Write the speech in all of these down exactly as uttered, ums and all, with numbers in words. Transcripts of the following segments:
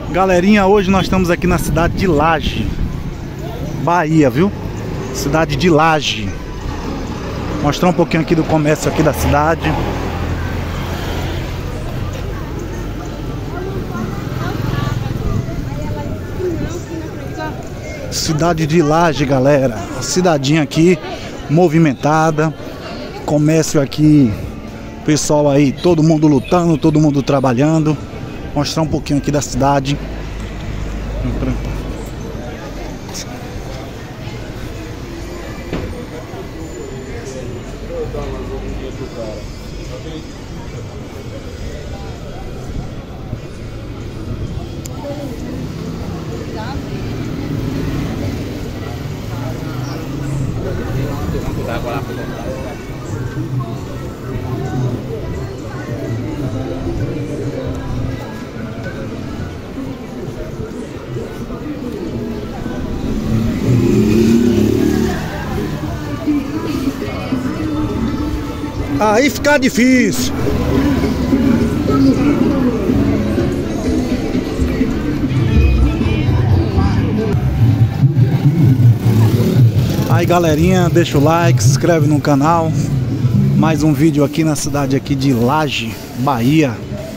Galerinha, hoje nós estamos aqui na cidade de Laje, Bahia, viu? Cidade de Laje. Mostrar um pouquinho aqui do comércio aqui da cidade. Cidade de Laje, galera. A cidadinha aqui movimentada. Comércio aqui, pessoal aí, todo mundo lutando, todo mundo trabalhando. Mostrar um pouquinho aqui da cidade. Aí fica difícil. Aí, galerinha, deixa o like, se inscreve no canal. Mais um vídeo aqui na cidade aqui de Laje, Bahia.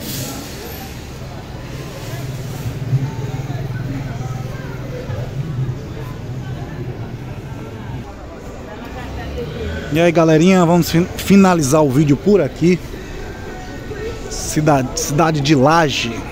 E aí, galerinha, vamos finalizar o vídeo por aqui. Cidade, cidade de Laje.